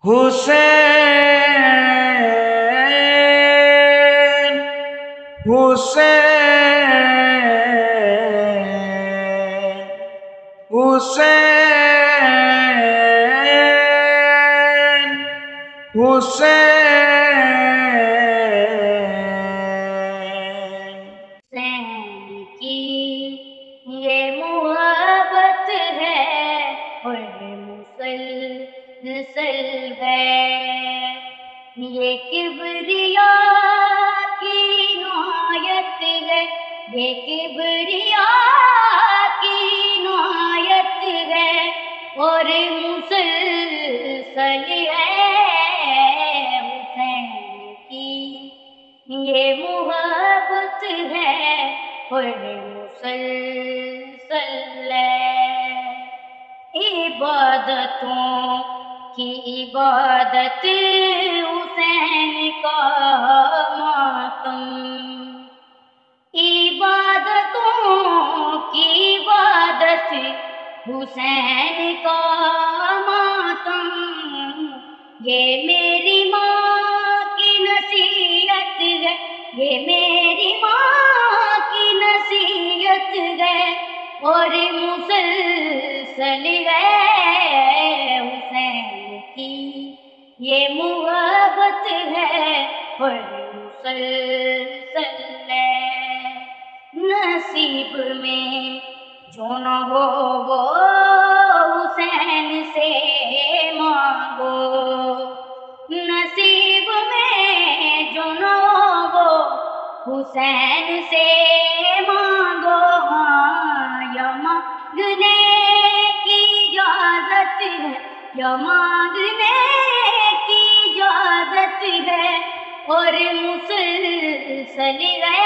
حسین حسین حسین حسین کی یہ محبت ہے اور مسلسل ہے، یہ کبریاء کی عنایت ہے، یہ کبریاء کی عنایت ہے اور مسلسل ہے۔ حسین کی یہ محبت ہے اور مسلسل ہے، عبادتوں کی عبادت حسین کا ماتم، عبادتوں کی عبادت حسین کا ماتم، یہ میری ماں کی نصیحت ہے، یہ میری ماں کی نصیحت ہے اور مسلسل ہے۔ حسین کی یہ محبت ہے اور مسلسل ہے، نصیب میں جو نہ ہو وہ حسین سے مانگو، نصیب میں جو نہ ہو وہ حسین سے مانگو، یا مانگنے کی اجازت ہے، یا مانگنے کی اجازت ہے اور مسلسل ہے۔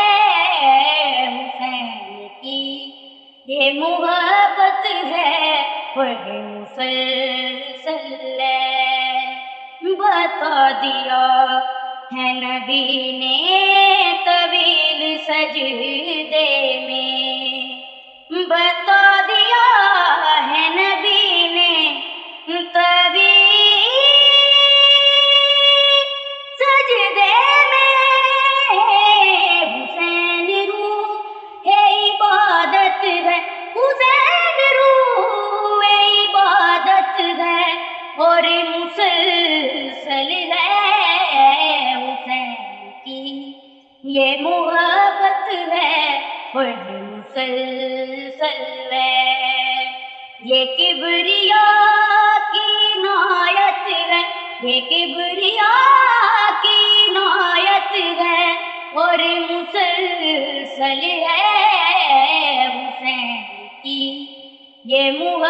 حسین کی یہ محبت ہے اور مسلسل ہے، بتا دیا ہے نبی نے طویل سجدے میں، بتا دیا ہے نبی نے طویل سجدے میں، حسین روح ہے عبادت ہے، حسین روح ہے عبادت ہے اور مسلسل ہے۔ حسین کی یہ محبت ہے اور مسلسل ہے، یہ کبریاء کی عنایت ہے، یہ کبریاء کی عنایت ہے اور مسلسل ہے۔ حسین کی یہ محبت